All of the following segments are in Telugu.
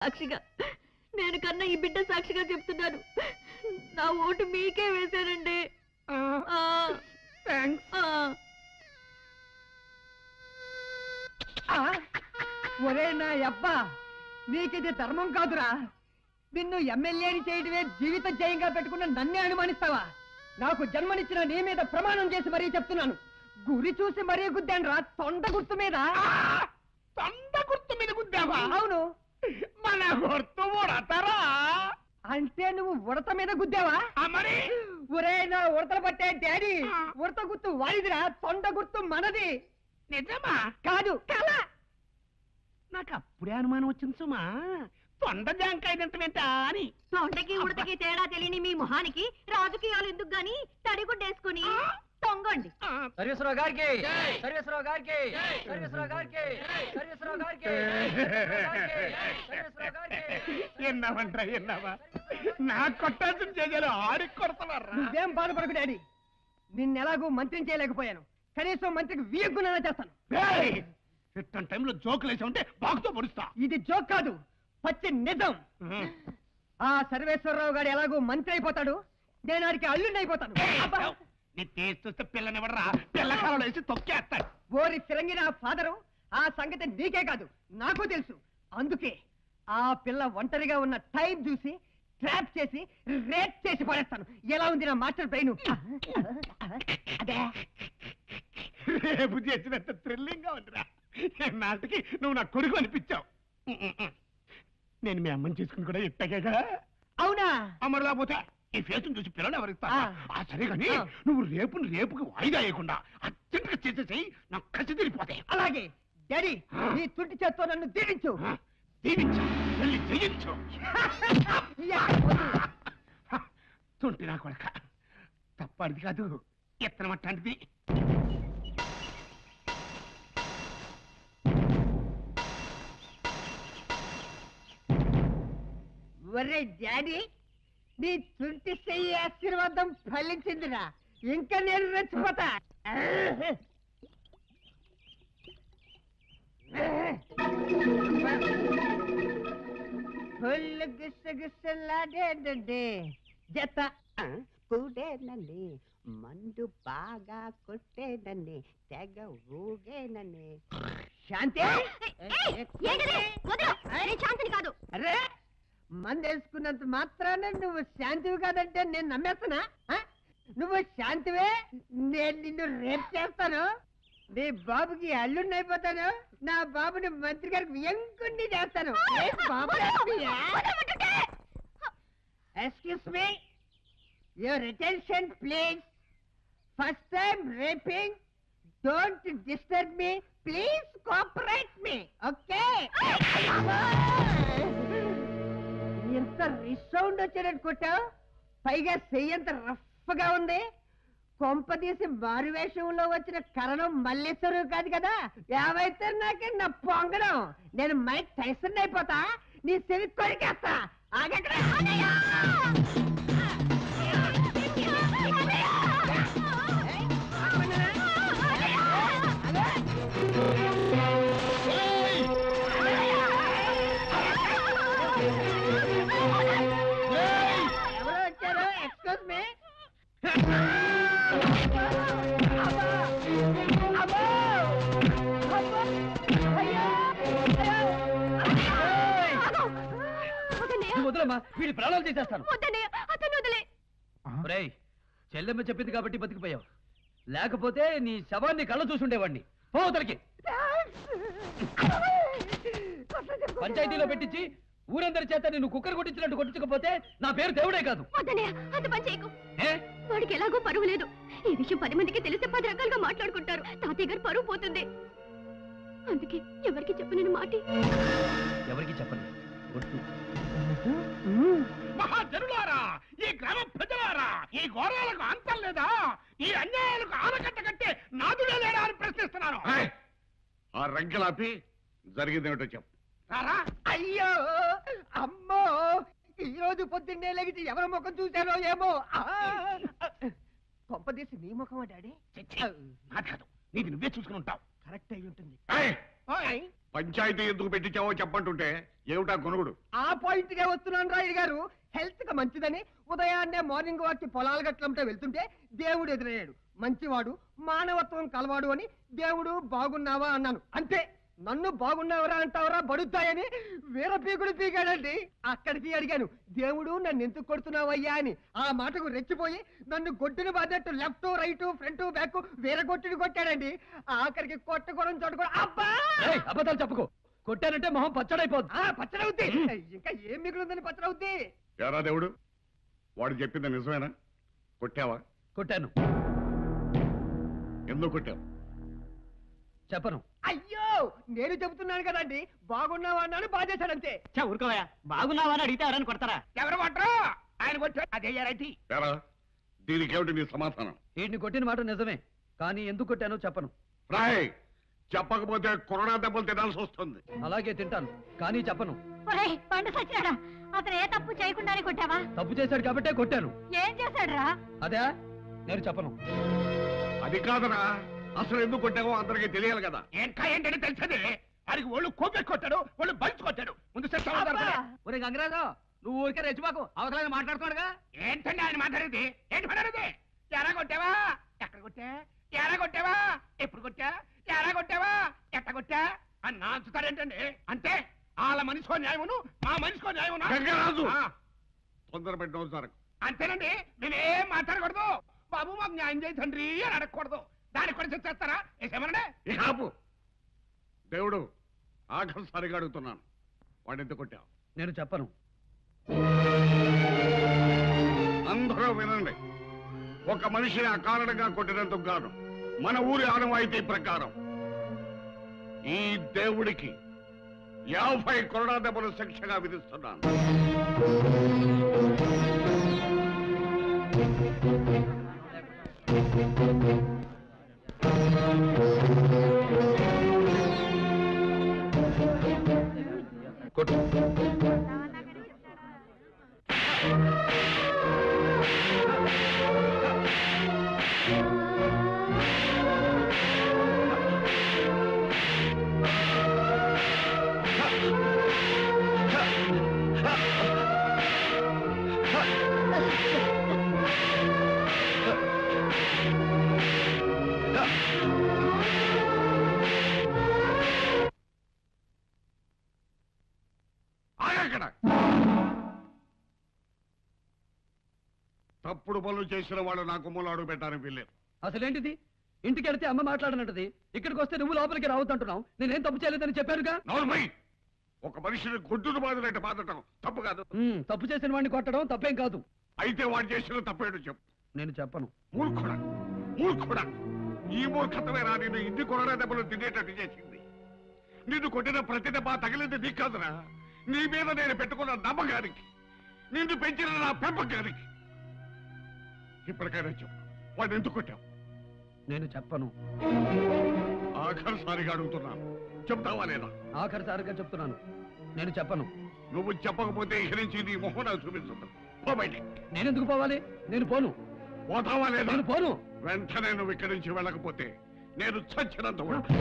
సాక్షిగా నేను కన్నా ఈ బిడ్డ సాక్షిగా చెప్తున్నాను, నా ఓటు మీకే వేశానండి. ఒరే నా అబ్బా, నీకిది ధర్మం కాదురా. నిన్ను ఎమ్మెల్యేని చేయడమే జీవిత జయంగా పెట్టుకున్న నన్నే అనుమానిస్తావా? నాకు జన్మనిచ్చిన నీ మీద ప్రమాణం చేసి మరీ చెప్తున్నాను, గురి చూసి మరీ గుద్దాను రా. తొండ గుర్తు మీద. తొండ గుర్తు మీద గుద్దావా? అవును. మన గుర్తు ఉడతారా అంటే నువ్వు ఉడత మీద గుద్దావా? మరి ఒరే నా ఉడతలు పట్టే డాడీ, ఉడత గుర్తు వాడిదిరా, తొండ గుర్తు మనది. నిజమా? కాదు కళ. నాకు అప్పుడే అనుమానం వచ్చింది సుమా, తొండ జాంకాయ తింటమేంటా అని. తొండకి ఉడతకి తేడా తెలియని మీ మొహానికి రాజకీయాలు ఎందుకు గాని తడిగుడ్డేసుకుని తొంగండి. సర్వేశ్వరరావు గారికి, సర్వేశ్వరరావు గారికి, సర్వేశ్వరరావు గారికి, సర్వేశ్వరరావు గారికి. ఎన్నావంటా ఎన్నావా? నా కొట్టాల్సిన చేయాలి ఆడికి కొడతారా? నువ్వేం బాధపడకు డాడీ, నిన్నెలాగూ మంత్రిని చేయలేకపోయాను, కనీసం మంత్రికి వీయగ్గున్నా చేస్తాను. ఇట్టని టైంలో జోకులు వేసి ఉంటే బాగుతో పొడుస్తా. ఇది జోక్ కాదు, పచ్చి నిజం. ఆ సర్వేశ్వరరావు గారు ఎలాగూ మంత్రి అయిపోతాడు, నేను ఆడికి అల్లుండి అయిపోతాను. నీ టేస్ట్ చూస్తే పిల్లనివ్వడరా, పిల్లకాలలో వేసి తొక్కేస్తాడు. ఓరి ఫిరంగి నా ఫాదరు, ఆ సంగతి నీకే కాదు నాకు తెలుసు. అందుకే ఆ పిల్ల ఒంటరిగా ఉన్న టైం చూసి ట్రాప్ చేసి రేప్ చేసి పడేస్తాను. ఎలా ఉంది నా మాస్టర్ బ్రెయిన్? రేపు చేసినంత థ్రిల్లింగ్ గా ఉందిరా. నాటికి నువ్వు నా కొడుకు అనిపించావు. నేను మీ అమ్మని చేసుకుని కూడా ఇట్టగా. అవునా? అమ్మరు లేకపోతే ఈ ఫేసును చూసి పిల్లలు ఎవరిస్తా? సరే కానీ నువ్వు రేపుకి వాయిదా వేయకుండా అర్జెంట్గా చేసేసి నాకు కసి తిరిగిపోతాయి. అలాగే డాడీ, నీ తుంటి చేత్తో నన్ను దీవించు. దీవించు, వెళ్ళి జయించు. తుంటి నా కొడక తప్పడిది కాదు, ఎత్తనం అట్లాంటిది. ఒరే డాడీ, నీ తుంటి చెయ్యి ఆశీర్వాదం ఫలించిందిరా, ఇంకా నేను రెచ్చిపోతా. ఫుల్ గుసగుసలాడేనండి, జత కూడేనండి, మందు బాగా కొట్టేనండి, తెగ ఊగేనండి. శాంతి, శాంతిని కాదు. అరే మందేసుకున్నంత మాత్రాన నువ్వు శాంతివి కాదంటే నేను నమ్మేస్తున్నా? నువ్వు శాంతివే, నేను నిన్ను రేప్ చేస్తాను, నీ బాబుకి అల్లుడిని అయిపోతాను, నా బాబుని మంత్రి గారికి వ్యంకుణ్ణి చేస్తాను. Excuse me, your attention please. First time rapping, don't disturb me, please cooperate me, okay? ఎంత రిసౌండ్ వచ్చారనుకుంటావు, పైగా చెయ్యంత రఫ్ గా ఉంది. కొంపదీసి మారువేషంలో వచ్చిన కరణం మల్లేశ్వరు కాదు కదా. ఏవైతే నాకే నా పొంగడం, నేను మైక్ టైసన్ అయిపోతా, నీ చెవి కొరికేస్తా. ఆగక్కడ ఎవరో వచ్చారు? Excuse me. వదలమ్మా, వీడి ప్రాణాలు తీసేస్తాను. చెల్లెమ్మ చెప్పింది కాబట్టి బతికిపోయావు, లేకపోతే నీ శవాన్ని కళ్ళ చూసుండేవాడిని. పోతలకి పంచాయతీలో పెట్టించి ఊరందరి చేత నిన్ను కుక్కర్ కొట్టించినట్టు కొట్టించకపోతే నా పేరు దేవుడే కాదు. వాడికి ఎలాగో పరువు లేదు. ఈ విషయం 10 మందికి తెలిస్తే 10 రకాలుగా మాట్లాడుకుంటారు. తాతయ్య గారు పరువు పోతుంది. అందుకే ఎవరికి చెప్పనని మాట. ఎవరికి చెప్పను. మహాజనులారా, ఈ గ్రామ ప్రజలారా, ఈ ఘోరాలకు అంతం లేదా? ఈ అన్యాయాలకు ఆనకట్ట కట్టే నాదుడే లేడా అని ప్రశ్నిస్తున్నాను. ఆ రంకెలాపి జరిగిందేమిటో చెప్పు. అయ్యో అమ్మో, ఈ రోజు పొద్దున్నే లేచి ఎవరి ముఖం చూశారో ఏమో. కొంపదీసి నీ ముఖమా డాడీ? కాదు, నీది నువ్వే చూసుకుని ఉంటావు. కరెక్ట్ అయి ఉంటుంది. పంచాయతీ ఎందుకు పెట్టించావో చెప్పంటుంటే ఏమిటా కొనుగుడు? ఆ పాయింట్ గా వస్తున్నాను రాయుడు గారు. హెల్త్ గా మంచిదని ఉదయాన్నే మార్నింగ్ వాక్ కి పొలాలు గట్లంటే వెళ్తుంటే దేవుడు ఎదురయ్యాడు. మంచివాడు, మానవత్వం కలవాడు అని దేవుడు బాగున్నావా అన్నాను. అంతే. నన్ను బాగున్నావరా అంటావరా బడుతాయని వీర పీకుడు పీకాడండి. అక్కడికి అడిగాను, దేవుడు నన్ను ఎందుకు కొడుతున్నావయ్యా అని. ఆ మాటకు రెచ్చిపోయి నన్ను గొడ్డును బాధట్టు లెఫ్ట్ రైట్ ఫ్రంట్ బ్యాక్ వీర కొట్టుడు కొట్టాడండి. ఆఖరికి కొట్టకూడని చోటు కూడా అబ్బా అబద్ధాలు చెప్పుకో. కొట్టానంటే మొహం పచ్చడైపోద్ది. పచ్చడవుద్ది. ఇంకా ఏం మిగులుందని పచ్చడవుద్ది. ఎరా దేవుడు, వాడు చెప్పింది నిజమేనా? కొట్టావా? కొట్టాను. ఎందుకు కొట్టావు? చెప్పను. అయ్యో, నేను చెబుతున్నాను కదండి, బాగున్నావా అన్నాను, బాధేశాడంతే. ఊరుకోవా, బాగున్నావా అని అడిగితే ఎవరైనా కొడతారా? ఎవరు కొట్టరు? ఆయన కొట్టాడు. అదే రైట్. ఎరా, దీనికేమిటి నీ సమాధానం? వీడిని కొట్టిన మాట నిజమే, కానీ ఎందుకు కొట్టానో చెప్పను. రాయ్, చెప్పకపోతే కొరడా దెబ్బలు తినాల్సి వస్తుంది. అలాగే తింటాను, కానీ చెప్పను. పండు సచ్చినాడా, అతను ఏ తప్పు చేయకుండానే కొట్టావా? తప్పు చేశాడు కాబట్టే కొట్టాను. ఏం చేశాడు రా? అదే నేను చెప్పను. అది కాదరా, అసలు ఎందుకు కొట్టావో అందరికీ తెలియాలి కదా. ఇంకా ఏంటని తెలిసేది? వాడికి ఒళ్ళు కోపెట్టి కొట్టాడు, ఒళ్ళు బలిచి కొట్టాడు. ముందు ఒరే గంగరాజు, నువ్వు ఊరికే రెచ్చిపోకు, అవసరం మాట్లాడుకోడుగా. ఏంటండి ఆయన మాట్లాడేది? ఏంటి మాట్లాడేది? ఎలా కొట్టావా? ఎక్కడ కొట్టా? ఎలా కొట్టావా? ఎప్పుడు కొట్టా? ఎలా కొట్టావా? ఎట్ట కొట్టా అని నాచుతారేంటండి? అంటే వాళ్ళ మనిషికో న్యాయమును, మా మనిషికో న్యాయమును. గంగరాజు, తొందర పెట్టడం సార్. అంతేనండి, నేనేం మాట్లాడకూడదు. బాబు మాకు న్యాయం చేయి తండ్రి అని అడగకూడదు. దానికి కూడా చేస్తారా? ఏమనండి? ఇక ఆపు. దేవుడు, ఆఖరిసారిగా అడుగుతున్నాను, వాడిని ఎందుకు కొట్టావు? నేను చెప్పను. అందరూ వినండి. ఒక మనిషిని అకారణంగా కొట్టినందుకు గాను మన ఊరి ఆనవాయితీ ప్రకారం ఈ దేవుడికి 50 కొరడా దెబ్బలు శిక్షగా విధిస్తున్నాను. కొట్టు. తప్పుడు పనులు చేసిన వాళ్ళు నాకు మూలాడు పెట్టారని వీల్లేదు. అసలేంటిది? ఇంటికి వెళ్తే అమ్మ మాట్లాడనంటది, ఇక్కడికి వస్తే నువ్వు లోపలికి రావద్దంటున్నావు. నేనేం తప్పు చేయలేదని చెప్పానుగా. నోర్మై, ఒక మనిషిని గొడ్డును బాధలేట బాధటం తప్పు కాదు. తప్పు చేసిన వాడిని కొట్టడం తప్పేం కాదు. అయితే వాడు చేసిన తప్పేడు చెప్పు. నేను చెప్పను. మూర్ఖుడా, మూర్ఖుడా, ఈ మూర్ఖతమేనా నిన్ను ఇన్ని కొరడా దెబ్బలు తినేటట్టు చేసింది? నిన్ను కొట్టిన ప్రతి దెబ్బ తగిలింది నీకు కాదురా, నీ మీద నేను పెట్టుకున్న నమ్మకానికి, నిన్ను పెంచిన నా పెంపకానికి. ఇప్పటికైనా చెప్పు, వాడు ఎందుకు కొట్టావు? నేను చెప్పను. ఆఖరిసారిగా అడుగుతున్నాను, చెప్తావా లేదా? ఆఖరిసారిగా చెప్తున్నాను, నేను చెప్పను. నువ్వు చెప్పకపోతే ఇక నుంచి నీ మొహం నాకు చూపిస్తుంది. పో బయటికి. నేనెందుకు పోవాలి? నేను పోను. పోతావా లేదా? నేను పోను. వెంటనే నువ్వు ఇక్కడి నుంచి వెళ్ళకపోతే నేను చచ్చినంత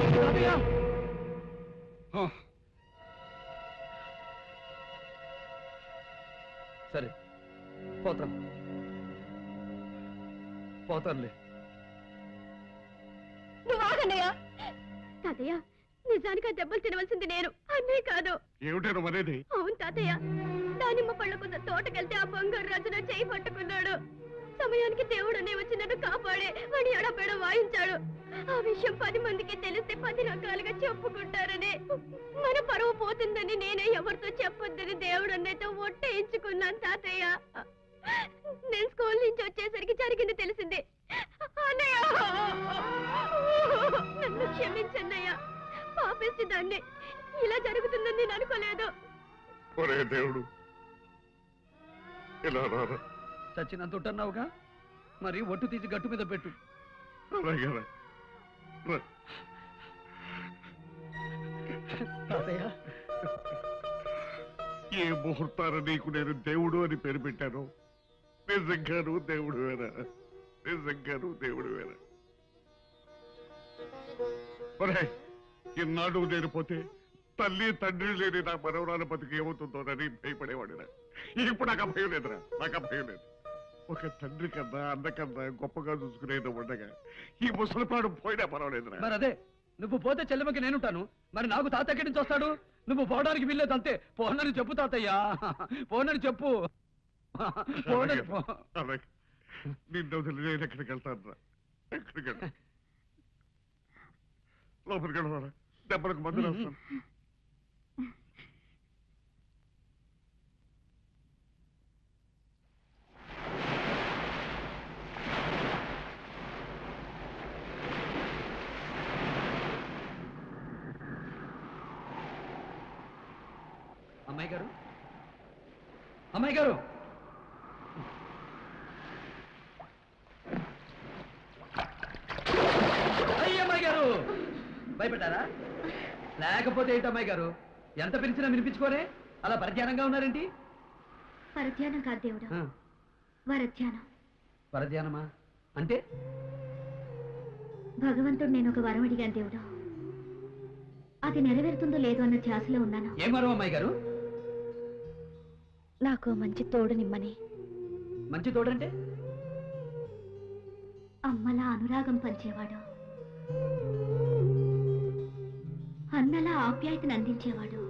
సరే, పోతాను. పోతానులే. నువ్వు ఆగన్నయ్య. తాతయ్య, నిజానికి ఆ దెబ్బలు తినవలసింది నేను, అన్నయ్య కాదు. ఏమిటో నువ్వు అనేది? అవును తాతయ్య, దానిమ్మ పళ్ళ కొంత తోటకెళ్తే ఆ బంగారు రాజున చేయి పట్టుకున్నాడు. సమయానికి దేవుడు అనే వచ్చి నన్ను కాపాడే వాడి ఎడపెడ వాయించాడు. ఆ విషయం 10 మందికి తెలిస్తే 10 రకాలుగా చెప్పుకుంటారని, మన పరువు పోతుందని నేనే ఎవరితో చెప్పొద్దని దేవుడు అన్నయ్యతో ఒట్టేయించుకున్నాను తాతయ్య. నేను స్కూల్ నుంచి వచ్చేసరికి జరిగింది తెలిసిందే. అన్నయ్య, నన్ను క్షమించన్నయ్య, పాపేసి దాన్ని. ఇలా జరుగుతుందని నేను అనుకోలేదు. ఒరే దేవుడు, ఇలా రారా. చచ్చినంత ఉంటున్నావుగా, మరి ఒట్టు తీసి గట్టు మీద పెట్టు. అలాగే రా. తాతయ్య, ఏ ముహూర్తాన నీకు నేను దేవుడు అని పేరు పెట్టాను. నిజంగాను దేవుడు వేరా, నిజంగాను దేవుడు వేరా. ఒరే, ఇన్నాడు నేను పోతే తల్లి తండ్రి లేని నా మనవరాల బతికి ఏమవుతుందోనని భయపడేవాడిరా. ఇప్పుడు నాకు భయం లేదురా, నాకు భయం లేదు. ఒక తండ్రి కన్నా అన్న కన్నా గొప్పగా చూసుకునేది ఉండగా ఈ ముసలి ప్రాణం పోయినా పర్వాలేదురా. మరి అదే నువ్వు పోతే చెల్లెమ్మకి నేనుంటాను. మరి నాకు తాత ఎక్కడి నుంచి వస్తాడు? నువ్వు పోవడానికి వీల్లేదు అంతే. పోనని చెప్పు తాతయ్యా, పోనని చెప్పు. అలాగే నిన్ను వదిలి నేను ఎక్కడికి వెళ్తాను రా, ఎక్కడికి వెళ్తా. లోపలికి వెళ్ళవారా, దెబ్బలకు మందులు వస్తాను. అమ్మాయి గారు, అమ్మాయి గారు, అమ్మాయి గారు భయపడ్డారా? లేకపోతే ఏంటి అమ్మాయి గారు, ఎంత పిలిచినా వినిపించుకోరే అలా పరిధ్యానంగా ఉన్నారేంటి? పరధ్యానం కాదు దేవుడా, వరధ్యానం. పరధ్యానమా అంటే? భగవంతుడు నేను ఒక వరం అడిగాను దేవుడా, అది నెరవేరుతుందో లేదో అన్న ధ్యాసలో ఉన్నాను. ఏం వరం అమ్మాయి గారు? నాకు మంచి తోడు నిమ్మని. మంచి తోడంటే? అమ్మలా అనురాగం పంచేవాడు, అన్నలా ఆప్యాయతను అందించేవాడు,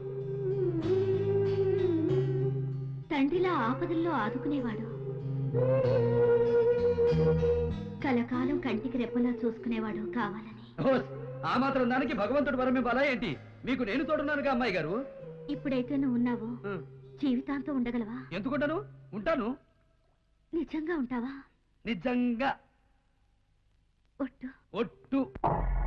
తండ్రిలా ఆపదల్లో ఆదుకునేవాడు, కలకాలం కంటికి రెప్పలా చూసుకునేవాడు కావాలని. ఆ మాత్రం దానికి భగవంతుడు వరం ఇవ్వాలా ఏంటి? మీకు నేను తోడున్నానుగా అమ్మాయి గారు. ఇప్పుడైతే నువ్వు ఉన్నావో జీవితాంతం ఉండగలవా? ఎందుకుంటాను, ఉంటాను. నిజంగా ఉంటావా? నిజంగా. ఒట్టు. ఒట్టు.